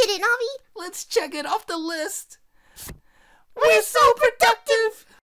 did it, Navi. Let's check it off the list. We